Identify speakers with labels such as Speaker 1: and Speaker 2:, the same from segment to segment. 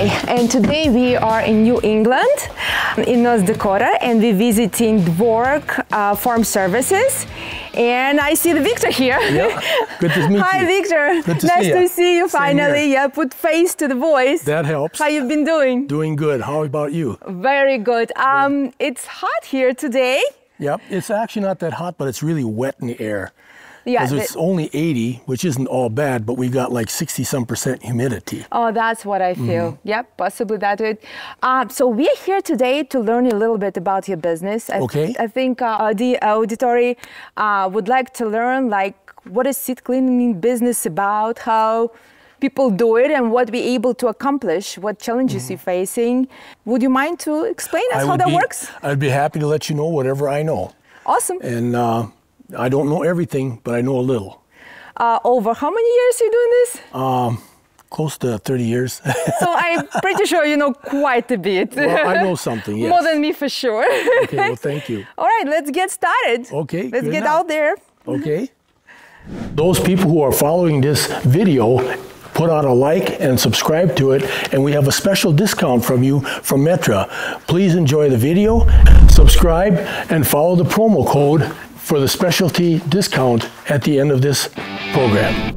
Speaker 1: Hi, and today we are in New England, in North Dakota, and we're visiting Dvorak Farm Services. And I see the Victor here.
Speaker 2: Yeah, good to meet you.
Speaker 1: Hi, Victor.
Speaker 2: Good to
Speaker 1: nice
Speaker 2: see you.
Speaker 1: to see you finally. Yeah, put face to the voice.
Speaker 2: That helps.
Speaker 1: How you been doing?
Speaker 2: Doing good. How about you?
Speaker 1: Very good. It's hot here today.
Speaker 2: Yep, it's actually not that hot, but it's really wet in the air.
Speaker 1: Yeah,
Speaker 2: because it's only 80, which isn't all bad, but we've got like 60-some% humidity.
Speaker 1: Oh, that's what I feel. Yep, possibly that it. So we're here today to learn a little bit about your business. I think the auditory would like to learn like what is seed cleaning business about, how people do it, and what we're able to accomplish, what challenges you're facing. Would you mind to explain us how that works?
Speaker 2: I'd be happy to let you know whatever I know.
Speaker 1: Awesome.
Speaker 2: And I don't know everything, but I know a little.
Speaker 1: Over how many years are you doing this?
Speaker 2: Close to 30 years.
Speaker 1: So I'm pretty sure you know quite a bit.
Speaker 2: Well, I know something, yes.
Speaker 1: More than me for sure.
Speaker 2: Okay, well, thank you.
Speaker 1: All right, let's get started.
Speaker 2: Okay,
Speaker 1: let's get out there.
Speaker 2: Okay. Those people who are following this video, put out a like and subscribe to it, and we have a special discount from you from Metra. Please enjoy the video, subscribe, and follow the promo code for the specialty discount at the end of this program.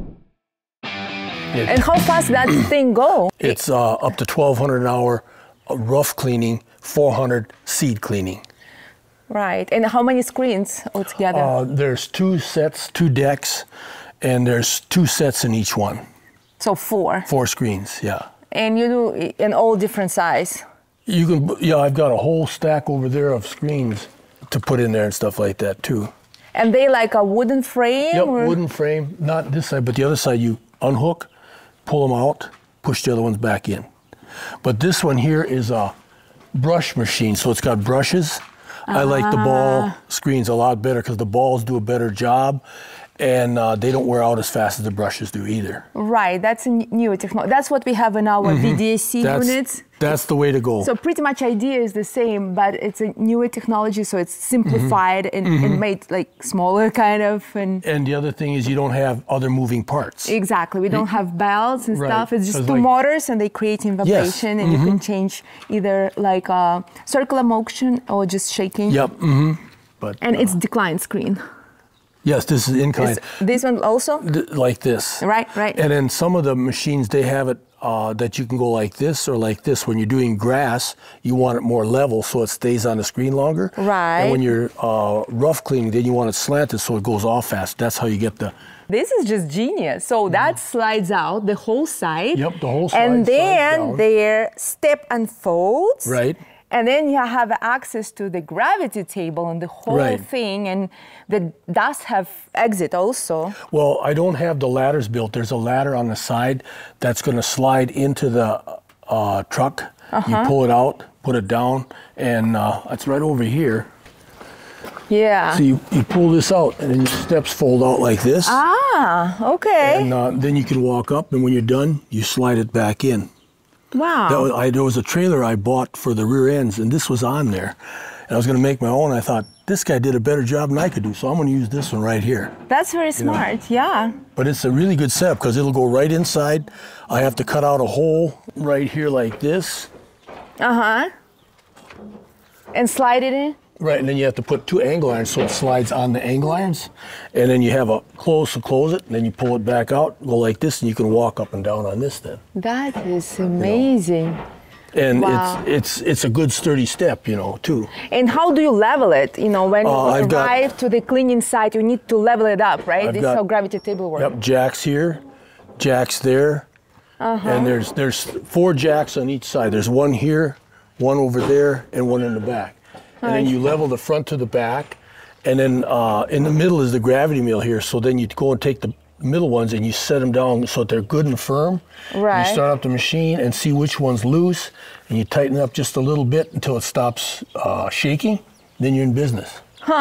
Speaker 1: And how fast that thing go?
Speaker 2: It's up to 1,200 an hour rough cleaning, 400 seed cleaning.
Speaker 1: Right, and how many screens altogether?
Speaker 2: There's 2 sets, 2 decks, and there's 2 sets in each one.
Speaker 1: So 4?
Speaker 2: 4 screens, yeah.
Speaker 1: And you do in all different size?
Speaker 2: You can, yeah, I've got a whole stack over there of screens to put in there and stuff like that too.
Speaker 1: And they like a wooden frame?
Speaker 2: Yep,
Speaker 1: or?
Speaker 2: wooden frame, not this side, but the other side you unhook, pull them out, push the other ones back in. But this one here is a brush machine, so it's got brushes. I like the ball screens a lot better because the balls do a better job, and they don't wear out as fast as the brushes do either. Right,
Speaker 1: that's a new technology. That's what we have in our VDAC units.
Speaker 2: That's the way to go.
Speaker 1: So pretty much idea is the same, but it's a newer technology, so it's simplified and made like smaller kind of. And
Speaker 2: the other thing is you don't have other moving parts.
Speaker 1: Exactly, we don't have belts and stuff. It's just 2 motors and they create vibration, and you can change either like a circular motion or just shaking.
Speaker 2: Yep.
Speaker 1: And it's decline screen.
Speaker 2: Yes, this is incline.
Speaker 1: This one also?
Speaker 2: Like this.
Speaker 1: Right, right.
Speaker 2: And then some of the machines, they have it that you can go like this or like this. When you're doing grass, you want it more level so it stays on the screen longer.
Speaker 1: Right.
Speaker 2: And when you're rough cleaning, then you want it slanted so it goes off fast. That's how you get the...
Speaker 1: This is just genius. So that slides out the whole side.
Speaker 2: Yep, the whole side.
Speaker 1: And then their step unfolds.
Speaker 2: Right.
Speaker 1: And then you have access to the gravity table and the whole thing, and the dust have exit also.
Speaker 2: Well, I don't have the ladders built. There's a ladder on the side that's going to slide into the truck. You pull it out, put it down, and it's right over here.
Speaker 1: Yeah.
Speaker 2: So you pull this out, and then your steps fold out like this.
Speaker 1: Ah, okay.
Speaker 2: And then you can walk up, and when you're done, you slide it back in.
Speaker 1: Wow.
Speaker 2: There was a trailer I bought for the rear ends, and this was on there. And I was going to make my own. I thought, this guy did a better job than I could do, so I'm going to use this one right here.
Speaker 1: That's very smart, yeah.
Speaker 2: But it's a really good setup because it'll go right inside. I have to cut out a hole right here like this.
Speaker 1: And slide it in?
Speaker 2: Right, and then you have to put 2 angle irons so it slides on the angle irons. And then you have a close to close it, and then you pull it back out, go like this, and you can walk up and down on this then.
Speaker 1: That is amazing.
Speaker 2: And it's a good sturdy step, you know, too.
Speaker 1: And how do you level it? You know, when you arrive to the cleaning site, you need to level it up, right? This is how gravity table works.
Speaker 2: Yep, jacks here, jacks there. And there's 4 jacks on each side. There's 1 here, 1 over there, and 1 in the back. And then you level the front to the back, and then in the middle is the gravity mill here. So then you go and take the middle ones and you set them down so that they're good and firm. Right. You start up the machine and see which one's loose, and you tighten it up just a little bit until it stops shaking. Then you're in business.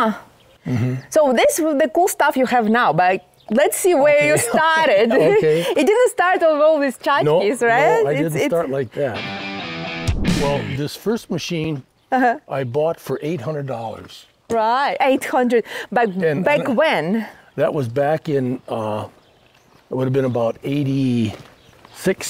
Speaker 1: So this is the cool stuff you have now, but let's see where you started. It didn't start with all these tchotchkes, right?
Speaker 2: No, I didn't start like that. Well, this first machine I bought for $800.
Speaker 1: Right, 800. Back when?
Speaker 2: That was back in, it would have been about 86,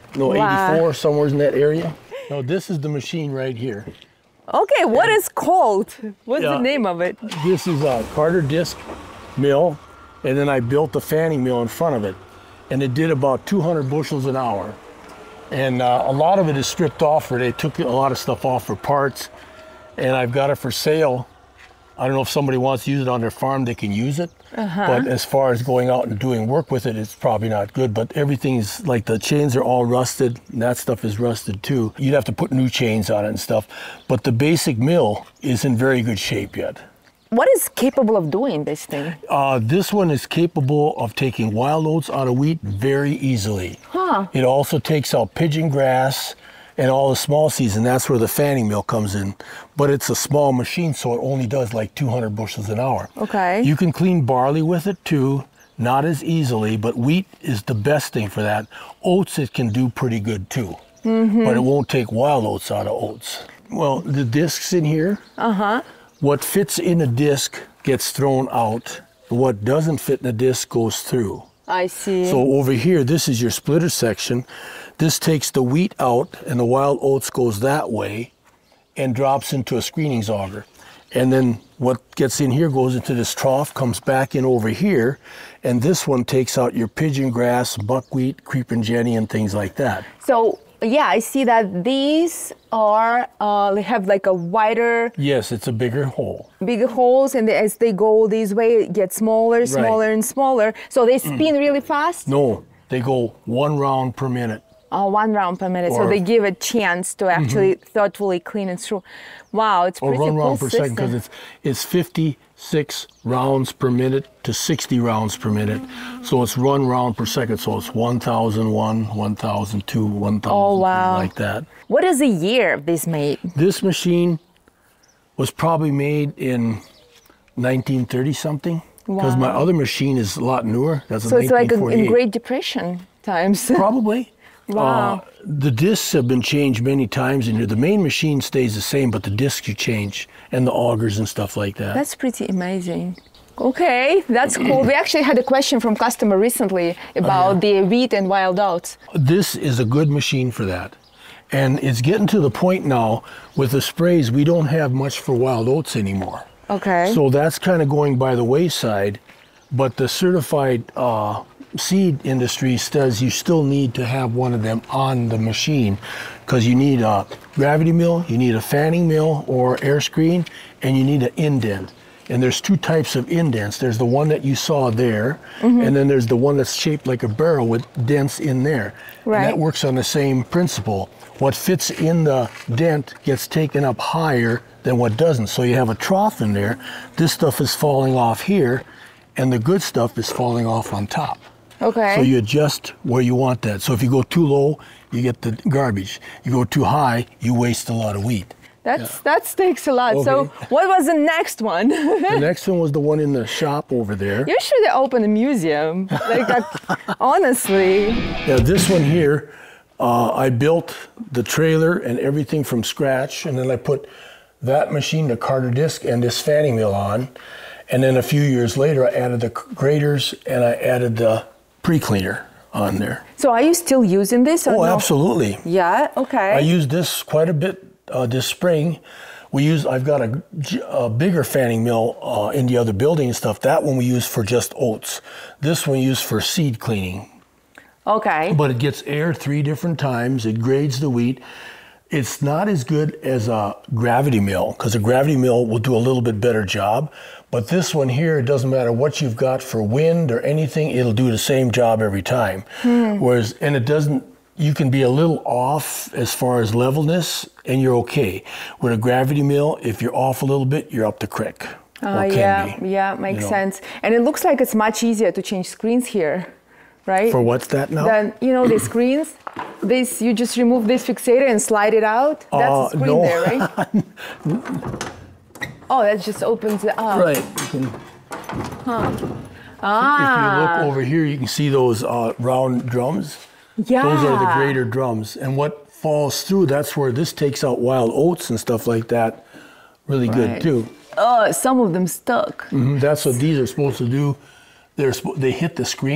Speaker 2: No, 84, somewhere in that area. No, this is the machine right here.
Speaker 1: Okay, what is called? What's the name of it?
Speaker 2: This is a Carter disc mill, and then I built the fanning mill in front of it. And it did about 200 bushels an hour. And a lot of it is stripped off, or they took a lot of stuff off for parts. And I've got it for sale. I don't know if somebody wants to use it on their farm, they can use it. But as far as going out and doing work with it, it's probably not good. But everything's, like the chains are all rusted, and that stuff is rusted too. You'd have to put new chains on it and stuff. But the basic mill is in very good shape yet.
Speaker 1: What is capable of doing this thing?
Speaker 2: This one is capable of taking wild oats out of wheat very easily. It also takes out pigeon grass and all the small seeds, and that's where the fanning mill comes in. But it's a small machine, so it only does like 200 bushels an hour.
Speaker 1: Okay.
Speaker 2: You can clean barley with it too, not as easily, but wheat is the best thing for that. Oats it can do pretty good too, but it won't take wild oats out of oats. Well, the discs in here, what fits in a disc gets thrown out. What doesn't fit in a disc goes through.
Speaker 1: I see.
Speaker 2: So over here, this is your splitter section. This takes the wheat out, and the wild oats goes that way and drops into a screenings auger. And then what gets in here goes into this trough, comes back in over here, and this one takes out your pigeon grass, buckwheat, creeping jenny, and things like that.
Speaker 1: So, yeah, I see that these are, they have like a wider...
Speaker 2: Yes, it's a bigger hole.
Speaker 1: Bigger holes, and as they go this way, it gets smaller, smaller, and smaller. So they spin really fast?
Speaker 2: No, they go 1 round per minute.
Speaker 1: Oh, 1 round per minute. So they give a chance to actually thoughtfully clean it through. Wow, it's pretty cool.
Speaker 2: Or 1 round per second, because it's 56 rounds per minute to 60 rounds per minute. So it's 1 round per second. So it's 1001, 1002, 1000, like that.
Speaker 1: What is the year of this made?
Speaker 2: This machine was probably made in 1930 something. Because my other machine is a lot newer. That's
Speaker 1: so it's like in Great Depression times.
Speaker 2: Probably.
Speaker 1: Wow.
Speaker 2: The discs have been changed many times in here. The main machine stays the same, but the discs you change, and the augers and stuff like that.
Speaker 1: That's pretty amazing. Okay, that's cool. We actually had a question from customer recently about the wheat and wild oats.
Speaker 2: This is a good machine for that. And it's getting to the point now with the sprays, we don't have much for wild oats anymore.
Speaker 1: Okay.
Speaker 2: So that's kind of going by the wayside, but the certified seed industry says you still need to have one of them on the machine, because you need a gravity mill, you need a fanning mill or air screen, and you need an indent. And there's 2 types of indents. There's the one that you saw there, and then there's the one that's shaped like a barrel with dents in there. And that works on the same principle. What fits in the dent gets taken up higher than what doesn't. So you have a trough in there. This stuff is falling off here, and the good stuff is falling off on top.
Speaker 1: Okay.
Speaker 2: So you adjust where you want that. So if you go too low, you get the garbage. You go too high, you waste a lot of wheat.
Speaker 1: That takes a lot. Okay. So what was the next one?
Speaker 2: The next one was the one in the shop over there.
Speaker 1: You should open a museum. Like, honestly.
Speaker 2: Yeah, this one here, I built the trailer and everything from scratch, and then I put that machine, the Carter disc, and this fanning mill on. And then a few years later, I added the graders and I added the pre-cleaner on there. So
Speaker 1: are you still using this? Or
Speaker 2: no? Absolutely.
Speaker 1: Yeah, okay.
Speaker 2: I used this quite a bit this spring. I've got a bigger fanning mill in the other building and stuff. That one we use for just oats. This one we use for seed cleaning.
Speaker 1: Okay.
Speaker 2: But it gets air 3 different times. It grades the wheat. It's not as good as a gravity mill, because a gravity mill will do a little bit better job. But this one here, it doesn't matter what you've got for wind or anything, it'll do the same job every time. Whereas, and it doesn't, you can be a little off as far as levelness, and you're okay. With a gravity mill, if you're off a little bit, you're up the creek.
Speaker 1: Yeah, makes sense. And it looks like it's much easier to change screens here, right?
Speaker 2: For what's that now?
Speaker 1: Then, you know, the screens, this, you just remove this fixator and slide it out. That's a screen there, right? Oh, that just opens it up.
Speaker 2: Right. You can, If you look over here, you can see those round drums.
Speaker 1: Yeah.
Speaker 2: Those are the grader drums. And what falls through, that's where this takes out wild oats and stuff like that really good too.
Speaker 1: Oh, some of them stuck.
Speaker 2: That's what these are supposed to do. They hit the screen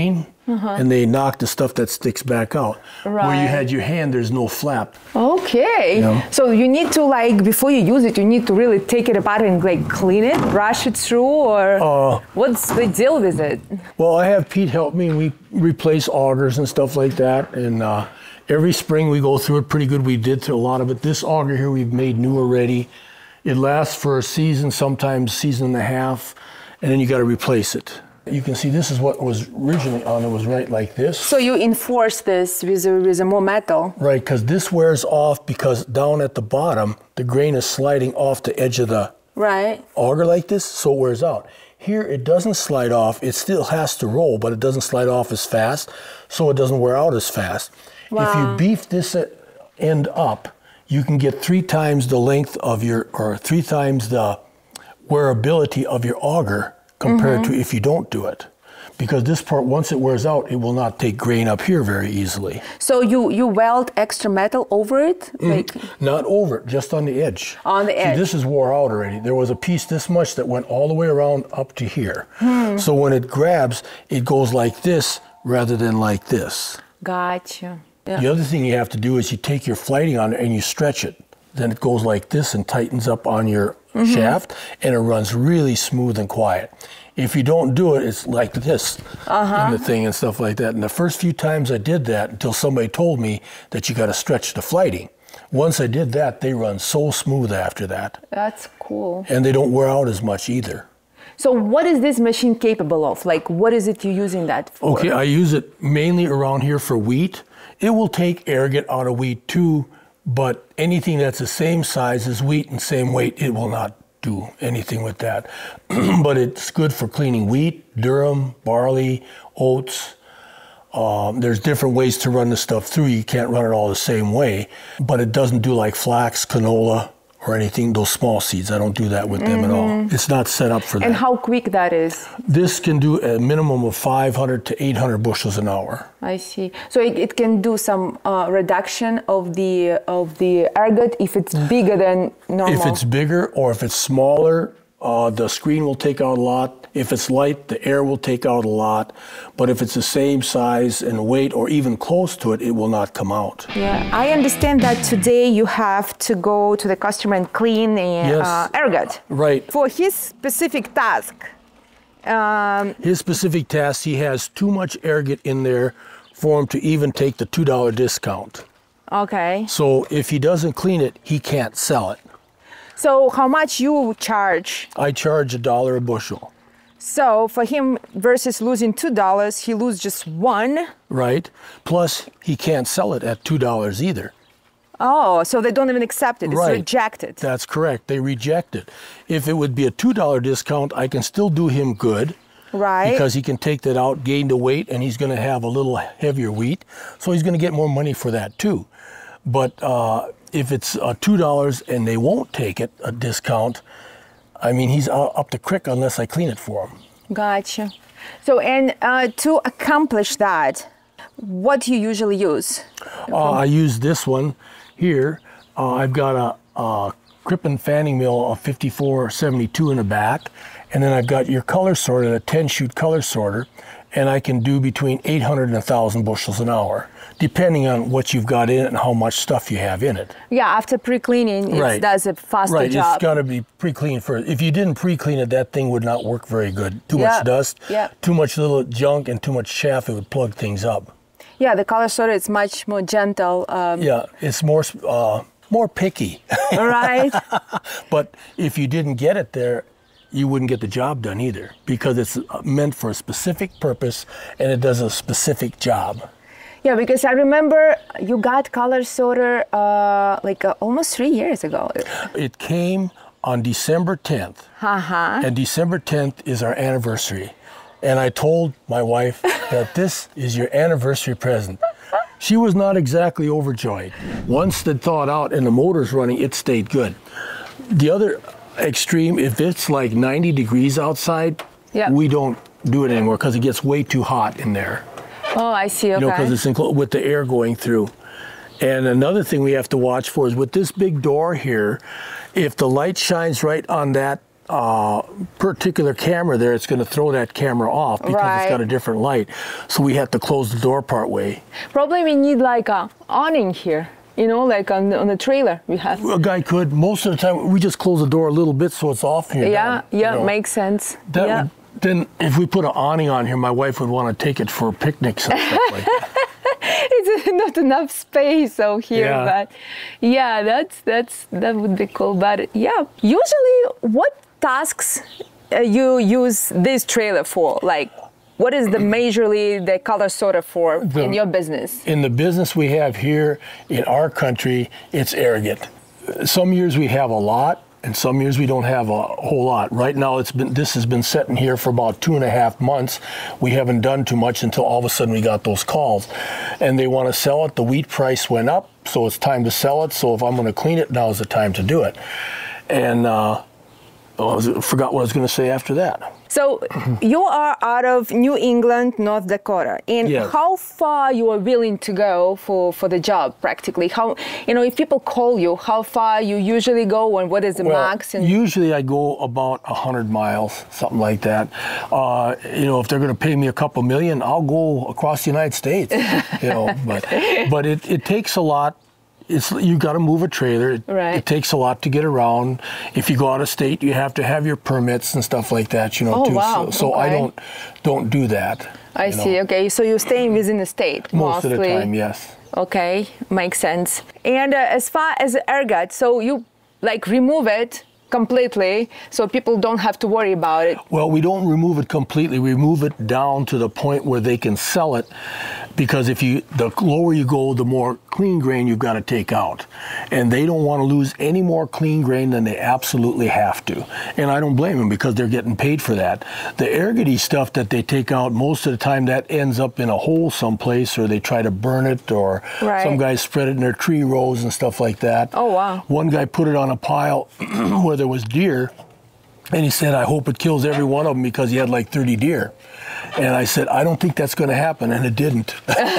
Speaker 2: and they knock the stuff that sticks back out.
Speaker 1: Right.
Speaker 2: Where you had your hand, there's no flap.
Speaker 1: Okay. So you need to, like, before you use it, you need to really take it apart and like clean it, brush it through, or what's the deal with it?
Speaker 2: Well, I have Pete help me. We replace augers and stuff like that, and every spring we go through it pretty good. We did through a lot of it. This auger here we've made new already. It lasts for a season, sometimes season and a half, and then you got to replace it. You can see this is what was originally on. It was right like this.
Speaker 1: So you enforce this with a more metal.
Speaker 2: Right, because this wears off because down at the bottom, the grain is sliding off the edge of the auger like this, so it wears out. Here it doesn't slide off. It still has to roll, but it doesn't slide off as fast, so it doesn't wear out as fast. Wow. If you beef this end up, you can get 3 times the length of your, or 3 times the wearability of your auger compared to if you don't do it. Because this part, once it wears out, it will not take grain up here very easily.
Speaker 1: So you weld extra metal over it? Like
Speaker 2: not over it, just on the edge.
Speaker 1: On the edge.
Speaker 2: See, this is wore out already. There was a piece this much that went all the way around up to here. So when it grabs, it goes like this rather than like this.
Speaker 1: Gotcha. Yeah.
Speaker 2: The other thing you have to do is you take your flighting on it and you stretch it. Then it goes like this and tightens up on your shaft, and it runs really smooth and quiet. If you don't do it, it's like this in the thing and stuff like that. And the first few times I did that, until somebody told me that you got to stretch the flighting. Once I did that, they run so smooth after that.
Speaker 1: That's cool.
Speaker 2: And they don't wear out as much either.
Speaker 1: So what is this machine capable of? Like, what is it you're using that for?
Speaker 2: Okay, I use it mainly around here for wheat. It will take ergot out of wheat too, but anything that's the same size as wheat and same weight, it will not do anything with that. But it's good for cleaning wheat, durum, barley, oats. There's different ways to run the stuff through. You can't run it all the same way, but it doesn't do like flax, canola, or anything, those small seeds. I don't do that with them at all. It's not set up for that.
Speaker 1: And how quick that is?
Speaker 2: This can do a minimum of 500 to 800 bushels an hour.
Speaker 1: I see. So it can do some reduction of the ergot if it's bigger than normal?
Speaker 2: If it's bigger or if it's smaller, the screen will take out a lot. If it's light, the air will take out a lot. But if it's the same size and weight or even close to it, it will not come out.
Speaker 1: Yeah, I understand that today you have to go to the customer and clean the ergot.
Speaker 2: Right.
Speaker 1: For his specific task.
Speaker 2: His specific task, he has too much ergot in there for him to even take the $2 discount.
Speaker 1: Okay.
Speaker 2: So if he doesn't clean it, he can't sell it.
Speaker 1: So how much you charge?
Speaker 2: I charge $1 a bushel.
Speaker 1: So for him versus losing $2, he loses just $1.
Speaker 2: Right. Plus, he can't sell it at $2 either.
Speaker 1: Oh, so they don't even accept it. It's rejected.
Speaker 2: That's correct. They reject it. If it would be a $2 discount, I can still do him good.
Speaker 1: Right.
Speaker 2: Because he can take that out, gain the weight, and he's going to have a little heavier wheat. So he's going to get more money for that too. But if it's $2 and they won't take it, a discount, I mean, he's up the creek unless I clean it for him.
Speaker 1: Gotcha. So, and to accomplish that, what do you usually use?
Speaker 2: I use this one here. I've got a Crippen fanning mill of 5472 in the back, and then I've got your color sorter, a 10-chute color sorter, and I can do between 800 and 1,000 bushels an hour, depending on what you've got in it and how much stuff you have in it.
Speaker 1: Yeah, after pre-cleaning, it does a faster job.
Speaker 2: Right, it's got to be pre-cleaned first. If you didn't pre-clean it, that thing would not work very good. Too much dust, too much little junk, and too much chaff, it would plug things up. Yeah,
Speaker 1: the color sorter is much more gentle.
Speaker 2: Yeah, it's more picky.
Speaker 1: Right.
Speaker 2: But if you didn't get it there, you wouldn't get the job done either, because it's meant for a specific purpose and it does a specific job.
Speaker 1: Yeah, because I remember you got color sorter almost 3 years ago.
Speaker 2: It came on December 10th. And December 10th is our anniversary. And I told my wife that this is your anniversary present. She was not exactly overjoyed. Once it thawed out and the motor's running, it stayed good. The other extreme, if it's like 90 degrees outside, we don't do it anymore because it gets way too hot in there.
Speaker 1: Oh, I see, okay.
Speaker 2: You know, because it's with the air going through. And another thing we have to watch for is with this big door here, if the light shines right on that particular camera there, it's going to throw that camera off because it's got a different light. So we have to close the door part way.
Speaker 1: Probably we need like a awning here. You know, like on the trailer we have.
Speaker 2: A guy could. Most of the time, we just close the door a little bit so it's off here.
Speaker 1: Yeah,
Speaker 2: down, you know.
Speaker 1: Makes sense.
Speaker 2: That would, then if we put an awning on here, my wife would want to take it for picnics and stuff like that.
Speaker 1: It's not enough space out here, but yeah, that would be cool. But yeah, usually what tasks you use this trailer for? Like, what is the majorly the color sorter for in your business? In the business we have here in our country, it's Ergot. Some years we have a lot, and some years we don't have a whole lot. Right now, this has been sitting here for about 2.5 months. We haven't done too much until all of a sudden we got those calls, and they want to sell it. The wheat price went up, so it's time to sell it. So if I'm going to clean it, now is the time to do it. And I forgot what I was going to say after that. So you are out of New England, North Dakota, and how far you are willing to go for the job practically? How, you know, if people call you, how far you usually go and what is the max? And
Speaker 2: usually I go about 100 miles, something like that. You know, if they're going to pay me a couple million, I'll go across the United States, you know, but it takes a lot. You got to move a trailer. It takes a lot to get around. If you go out of state, you have to have your permits and stuff like that, you know, too.
Speaker 1: Wow.
Speaker 2: So I don't do that.
Speaker 1: I see. Okay, so you're staying within the state
Speaker 2: most of the time, yes.
Speaker 1: Okay, makes sense. And as far as Ergot, so you like remove it completely so people don't have to worry about it?
Speaker 2: Well, we don't remove it completely. We remove it down to the point where they can sell it, because the lower you go, the more clean grain you've got to take out. And they don't want to lose any more clean grain than they absolutely have to. And I don't blame them, because they're getting paid for that. The Ergot-y stuff that they take out, most of the time that ends up in a hole someplace, or they try to burn it, or some guys spread it in their tree rows and stuff like that.
Speaker 1: Oh, wow.
Speaker 2: One guy put it on a pile where there was deer, and he said, I hope it kills every one of them, because he had like 30 deer. And I said, I don't think that's going to happen, and it didn't.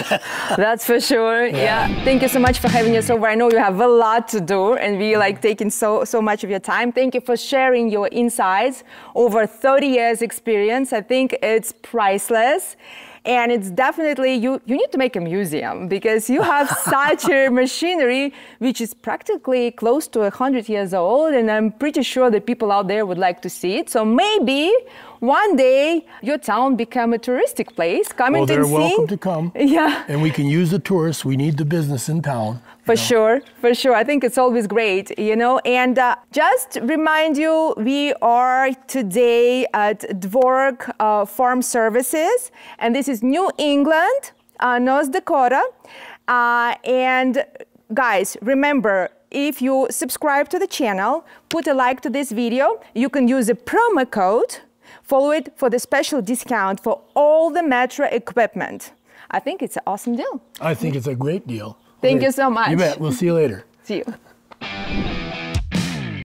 Speaker 1: That's for sure. Yeah. Thank you so much for having us over. I know you have a lot to do, and we like taking so much of your time. Thank you for sharing your insights. Over 30 years experience. I think it's priceless. And it's definitely, you need to make a museum, because you have such a machinery which is practically close to 100 years old, and I'm pretty sure that people out there would like to see it. So maybe one day your town become a touristic place. Come and see.
Speaker 2: Well, they're welcome to come.
Speaker 1: Yeah.
Speaker 2: And we can use the tourists. We need the business in town.
Speaker 1: For sure, for sure. I think it's always great, you know. And just remind you, we are today at Dvorak Farm Services, and this is New England, North Dakota. And guys, remember, if you subscribe to the channel, put a like to this video, you can use a promo code, follow it for the special discount for all the Metra equipment. I think it's an awesome deal.
Speaker 2: I think it's a great deal.
Speaker 1: Thank you so much.
Speaker 2: You bet. We'll see you later.
Speaker 1: See you.